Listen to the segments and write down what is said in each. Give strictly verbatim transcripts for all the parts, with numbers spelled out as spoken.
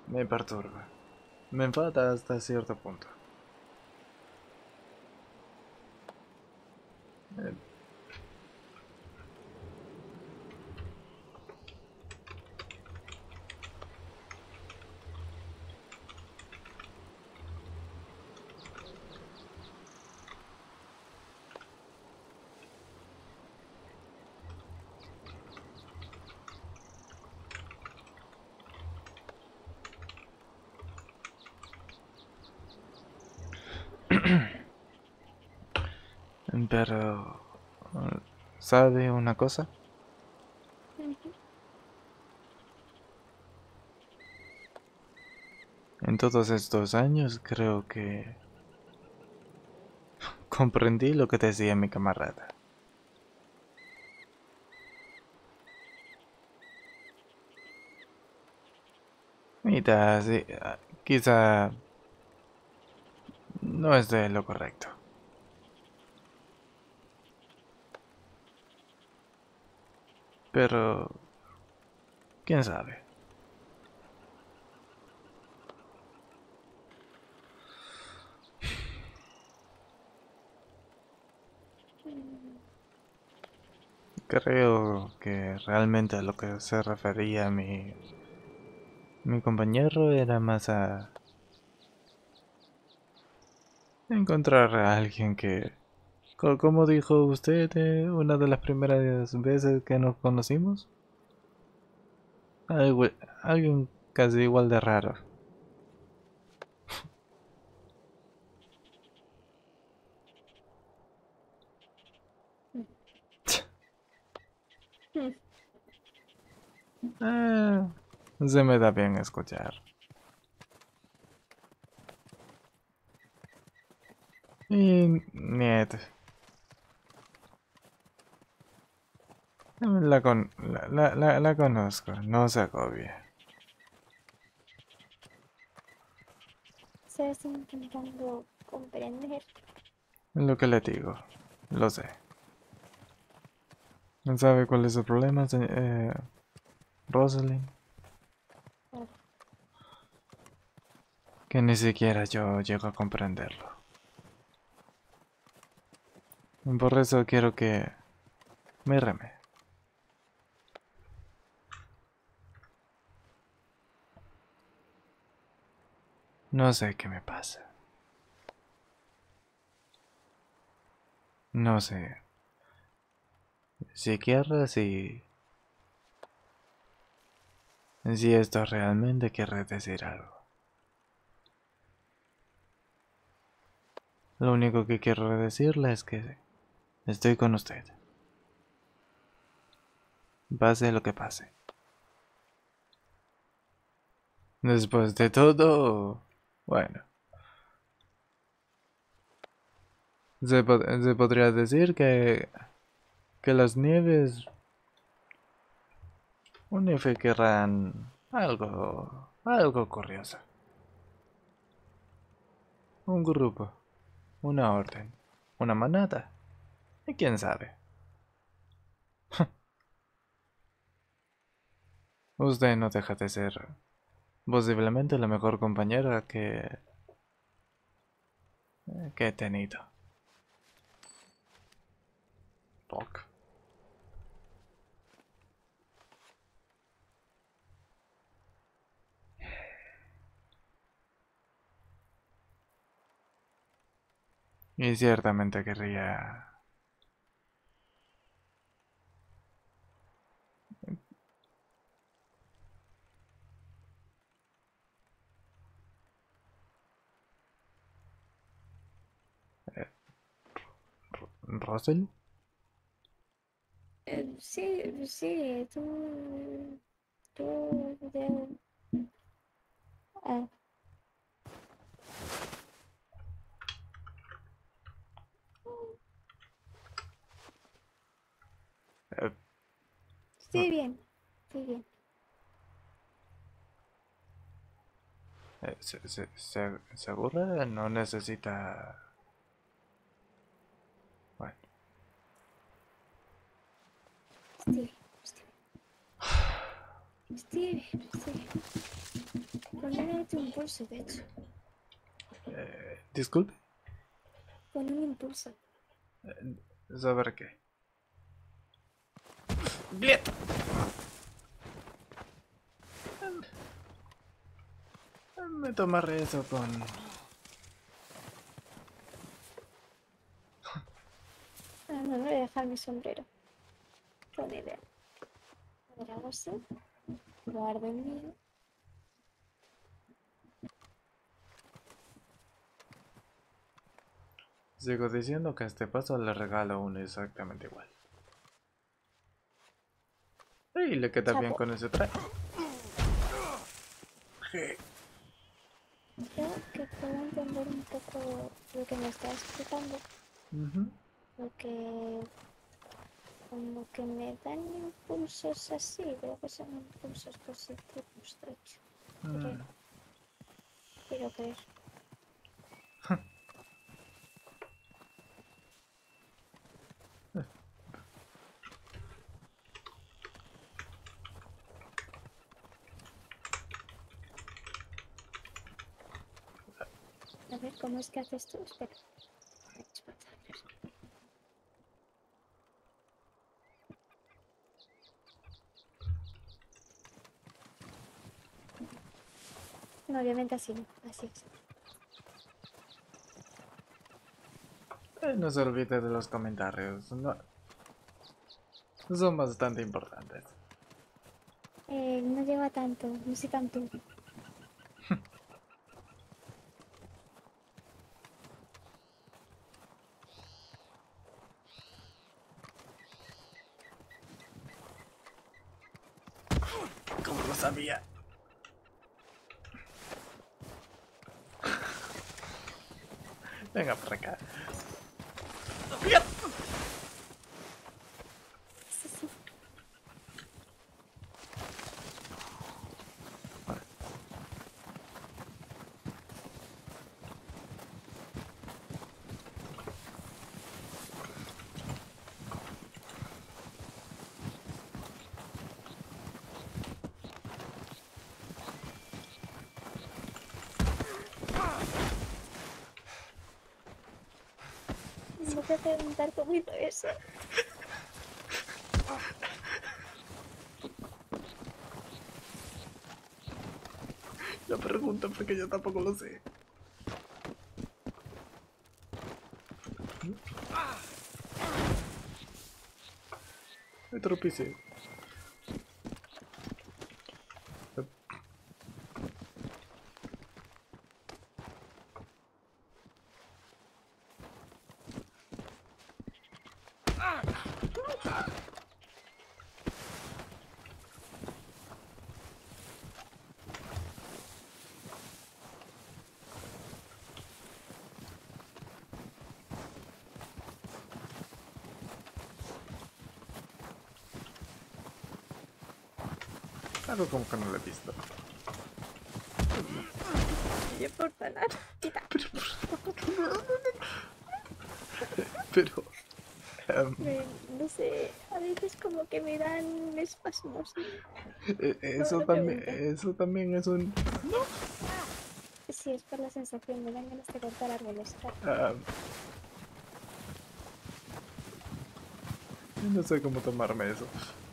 Me perturba. Me enfada hasta cierto punto. Eh, Pero... ¿Sabe una cosa? Ujú. En todos estos años creo que comprendí lo que decía mi camarada. Mira, sí, ah, quizá no es de lo correcto. Pero... ¿quién sabe? Mm, Creo que realmente a lo que se refería mi, mi compañero era más a encontrar a alguien que, co- como dijo usted, eh, una de las primeras veces que nos conocimos, algo- alguien casi igual de raro. mm, mm. Ah, se me da bien escuchar. Y niet, la, con, la, la, la, la conozco, no se agobie. Estás intentando comprender. Lo que le digo, lo sé. ¿No sabe cuál es el problema, se- eh, Rosalind? Oh, Que ni siquiera yo llego a comprenderlo. Por eso quiero que me reme. No sé qué me pasa. No sé. Siquiera si... si esto realmente quiere decir algo. Lo único que quiero decirle es que estoy con usted. Pase lo que pase. Después de todo... bueno. Se, pod- se podría decir que... que las nieves unificarán algo... algo curioso. Un grupo. Una orden. Una manada. ¿Y quién sabe? Usted no deja de ser posiblemente la mejor compañera que, que he tenido. Fuck. Y ciertamente querría... eh, ¿Russell? eh, sí, sí, tú, tú, de- ah, Eh, estoy bien, estoy bien. eh, se- se- se- ¿Segura? No necesita... bueno. Estoy, estoy, estoy bien, estoy bien. Ponte un impulso, de hecho. Eh, disculpe. Pon un impulso. ¿Saber qué? ¡Bien! Me tomaré eso con... Ah, no, no voy a dejar mi sombrero. Buena idea. A ver, hago así. Guardo el mío. Sigo diciendo que a este paso le regalo uno exactamente igual. Y le queda bien Chapo. con ese traje. Je. Creo que puedo entender un poco lo que me está explicando. Ujú. Lo que... Como que me dan impulsos así. Creo que son impulsos positivos, de hecho. Creo. Mm. Quiero creer. A ver, ¿cómo es que haces tú? Espera. No, obviamente así no. Así es. Eh, no se olvide de los comentarios. No, son bastante importantes. Eh, no lleva tanto. No sé tanto. ¿Cómo lo sabía? Venga para acá. ¡Bien! Sí, sí. No te preguntar cómo hizo eso. No pregunto porque yo tampoco lo sé. Me tropecé. Algo como que no lo he visto. No importa nada. Quita. Pero... em, Me- no sé, a veces como que me dan espasmos. eh, No, eso no también, pregunto. eso también es un... Sí, es por la sensación, me dan ganas de cortar árboles. Claro. em, no sé cómo tomarme eso.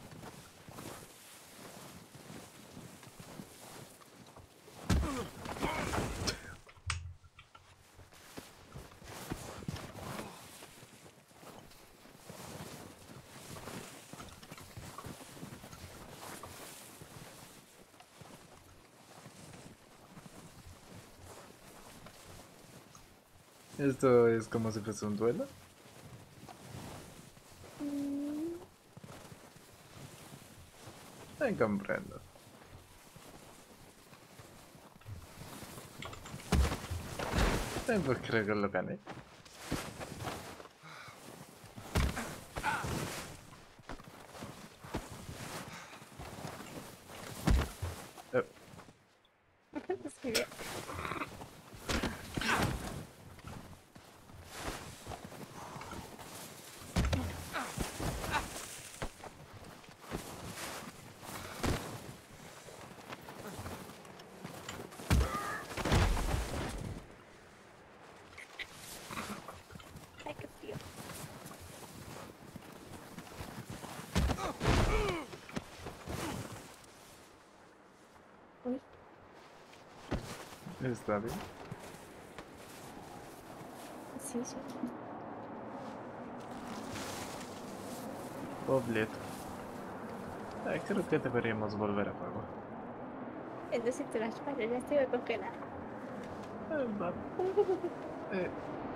Esto es como si fuese un duelo. Mm, Eh, comprendo. Eh, pues creo que lo gané. Eh, sí, bien. Está bien. Sí, sí. Poblet. Ay, creo que deberíamos volver a juego. Entonces te las fallas, ya estoy a congelar. Eh, va- eh,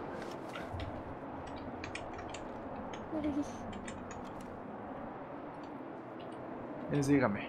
Uy, eh, sígame.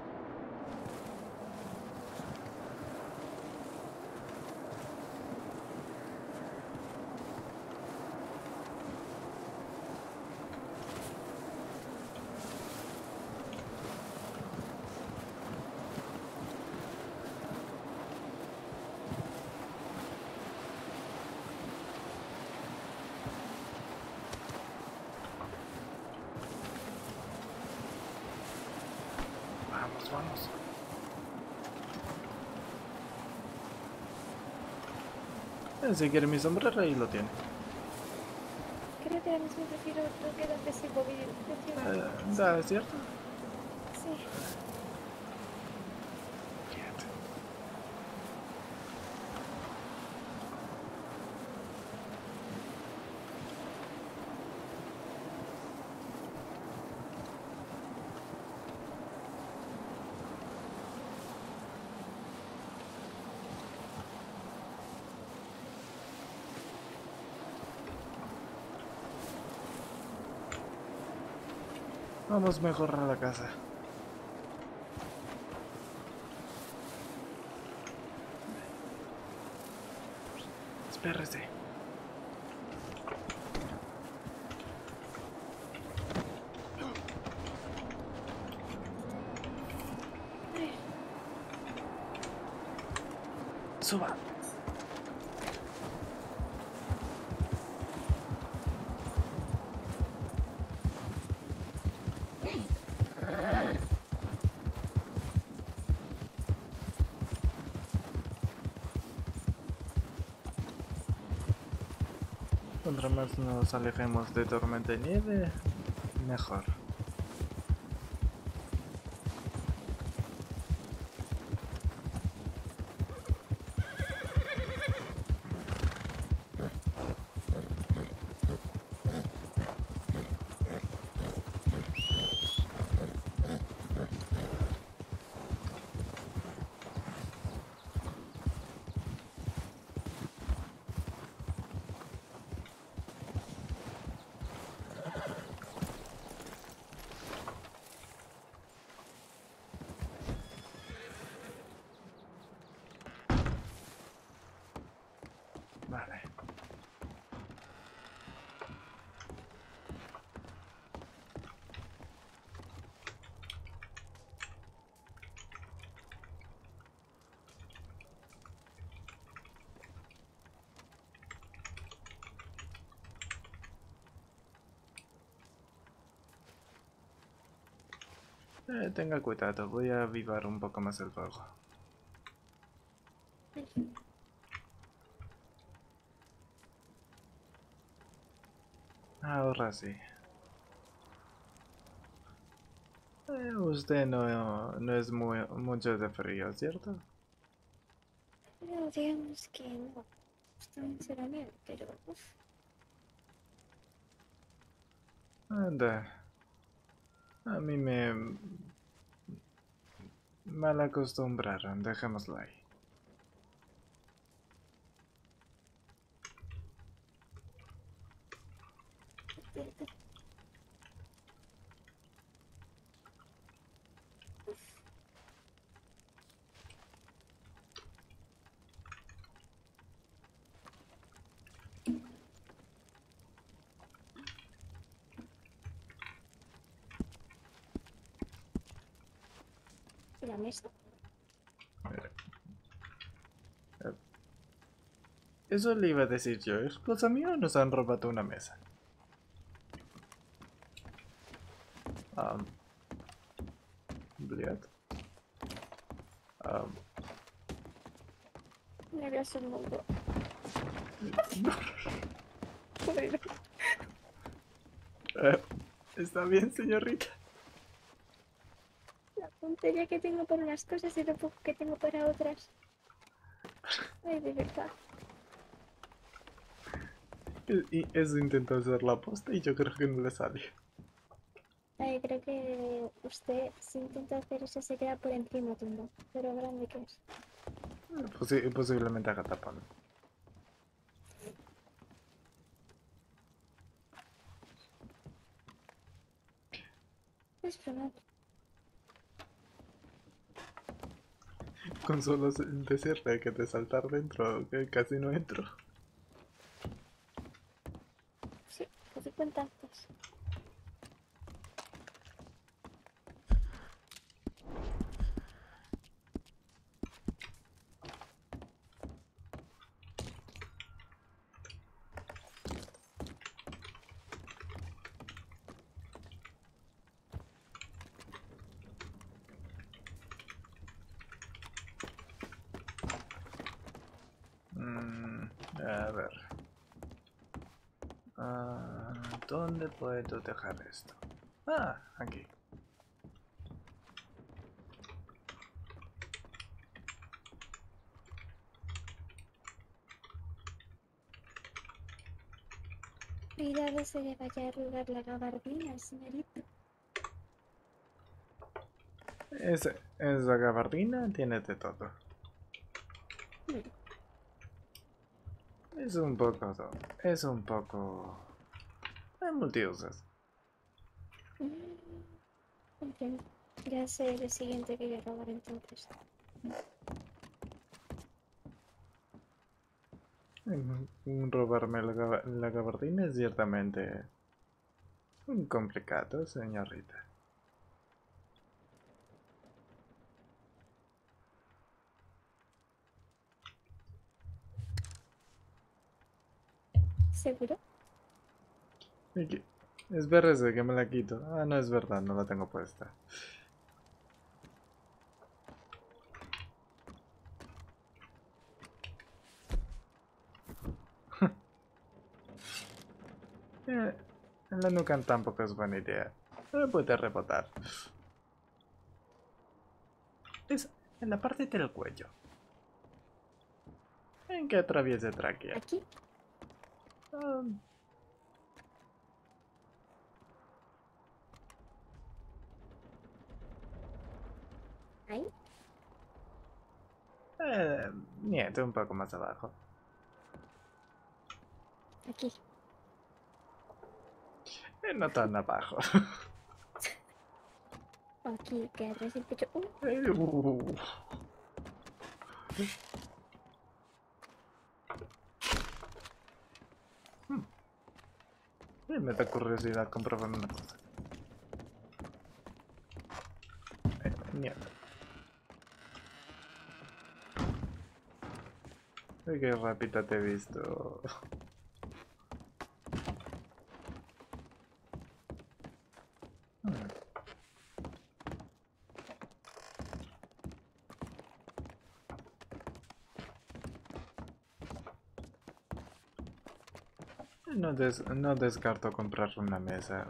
Vamos, vamos. Eh, si quiere mi sombrero, ahí lo tiene. creo que ahora mismo prefiero lo que donde se movi- funciona. Eh, Sí, da, ¿es cierto? sí. Quieto. Vamos mejor a la casa. Espérese. Suba. Contra más nos alejemos de tormenta y nieve, mejor. Vale. Eh, tenga cuidado, voy a avivar un poco más el fuego. Ahora sí. Eh, usted no, no es muy, mucho de frío, ¿cierto? No, digamos que no. Está sinceramente, pero uf, Anda. A mí me mal acostumbraron, dejémoslo ahí. la mesa. Eh, Eso le iba a decir yo. Los amigos nos han robado una mesa. Um, Bliat. Um, Me había mundo. eh, ¿Está bien, señorita? La puntería que tengo para unas cosas y lo poco que tengo para otras. Ay, de verdad. Y eso intentó hacer la posta y yo creo que no le sale. Ay, creo que usted si intenta hacer eso se queda por encima tumba. Pero grande que es. Posi- posiblemente haga tapón. Es verdad. Con solo se- decirle que te saltar dentro, que casi no entro. Sí, casi contactos. Mm, a ver. Ah, ¿dónde puedo dejar esto? Ah, aquí. Cuidado se le vaya a arrugar la gabardina, señorita. Es, esa gabardina tiene de todo. Mm, Es un poco... Es un poco... Es multiusos. mm, entiendo. Ya sé lo siguiente que voy a robar entonces. Mm, Robarme la, gaba- la gabardina es ciertamente un complicado, señorita. ¿Seguro? Y que- Espérese que me la quito. Ah, no es verdad, no la tengo puesta. Eh, en la nuca tampoco es buena idea. Me puede rebotar. Es en la parte del cuello. En que atraviese tráquea. ¿Aquí? Ah, ¿Ahí? eh, Niente, un poco más abajo. Aquí. Eh, no tan abajo. Aquí, que atrás del pecho. Uh, Eh, uh. Hmm, eh, Me da curiosidad comprobar una cosa. Eh, Niente. Ay, qué rápida te he visto. Hmm. No, des- no descarto comprar una mesa,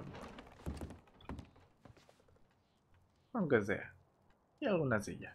aunque sea, y alguna silla.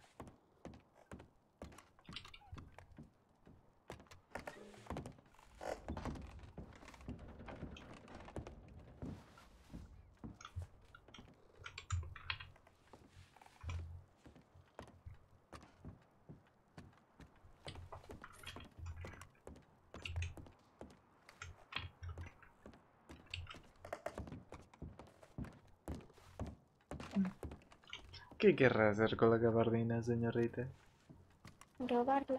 ¿Qué querrá hacer con la gabardina, señorita? robarla.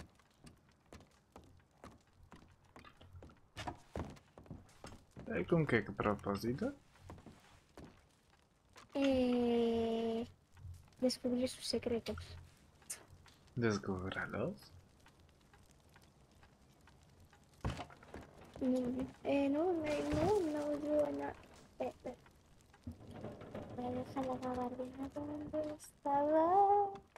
Eh, ¿Con qué propósito? Eh, descubrir sus secretos. Descúbralos. Mm, eh, no, no, no, no, yo no. Eh, eh, voy a dejar la gabardina donde estaba.